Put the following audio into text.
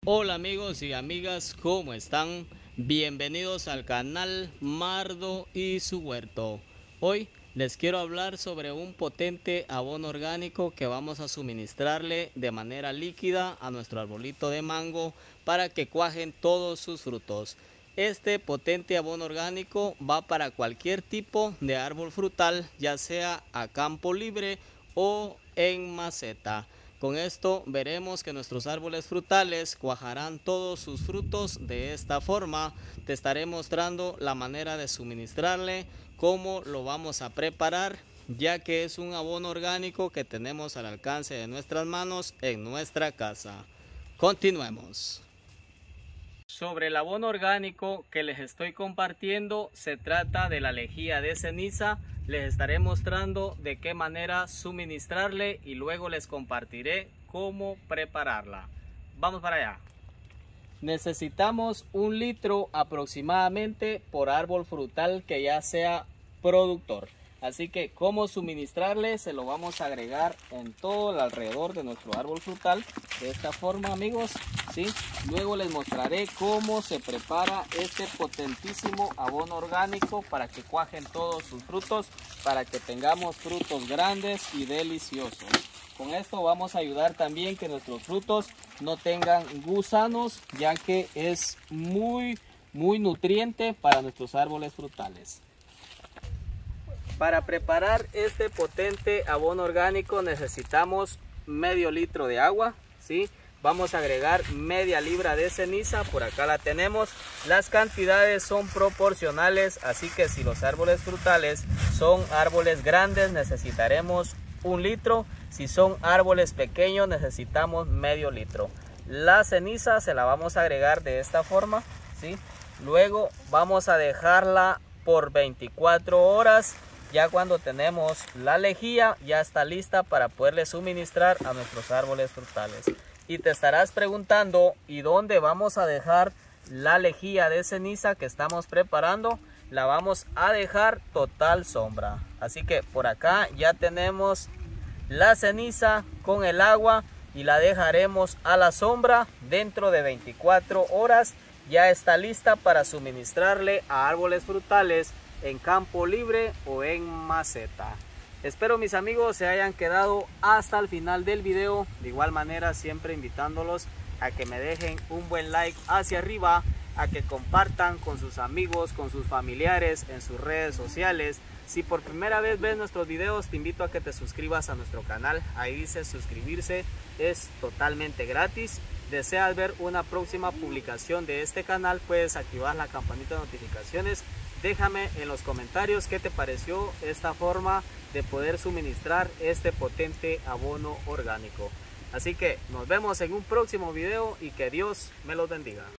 Hola amigos y amigas, ¿cómo están? Bienvenidos al canal Mardo y su huerto. Hoy les quiero hablar sobre un potente abono orgánico que vamos a suministrarle de manera líquida a nuestro arbolito de mango para que cuajen todos sus frutos. Este potente abono orgánico va para cualquier tipo de árbol frutal, ya sea a campo libre o en maceta. Con esto veremos que nuestros árboles frutales cuajarán todos sus frutos de esta forma. Te estaré mostrando la manera de suministrarle, cómo lo vamos a preparar, ya que es un abono orgánico que tenemos al alcance de nuestras manos en nuestra casa. Continuemos. Sobre el abono orgánico que les estoy compartiendo, se trata de la lejía de ceniza. Les estaré mostrando de qué manera suministrarle y luego les compartiré cómo prepararla. Vamos para allá. Necesitamos 1 litro aproximadamente por árbol frutal que ya sea productor. Así que cómo suministrarle, se lo vamos a agregar en todo el alrededor de nuestro árbol frutal. De esta forma, amigos, ¿sí? Luego les mostraré cómo se prepara este potentísimo abono orgánico para que cuajen todos sus frutos, para que tengamos frutos grandes y deliciosos. Con esto vamos a ayudar también que nuestros frutos no tengan gusanos, ya que es muy nutriente para nuestros árboles frutales. Para preparar este potente abono orgánico necesitamos medio litro de agua, ¿sí? Vamos a agregar media libra de ceniza, por acá la tenemos. Las cantidades son proporcionales, así que si los árboles frutales son árboles grandes necesitaremos 1 litro. Si son árboles pequeños necesitamos medio litro. La ceniza se la vamos a agregar de esta forma, ¿sí? Luego vamos a dejarla por 24 horas. Ya cuando tenemos la lejía ya está lista para poderle suministrar a nuestros árboles frutales. Y te estarás preguntando, ¿y dónde vamos a dejar la lejía de ceniza que estamos preparando? La vamos a dejar total sombra. Así que por acá ya tenemos la ceniza con el agua y la dejaremos a la sombra. Dentro de 24 horas ya está lista para suministrarle a árboles frutales en campo libre o en maceta. Espero mis amigos se hayan quedado hasta el final del video. De igual manera siempre invitándolos a que me dejen un buen like hacia arriba, a que compartan con sus amigos, con sus familiares en sus redes sociales. Si por primera vez ves nuestros videos, te invito a que te suscribas a nuestro canal. Ahí dice suscribirse, es totalmente gratis. Deseas ver una próxima publicación de este canal, puedes activar la campanita de notificaciones. Déjame en los comentarios qué te pareció esta forma de poder suministrar este potente abono orgánico. Así que nos vemos en un próximo video y que Dios me los bendiga.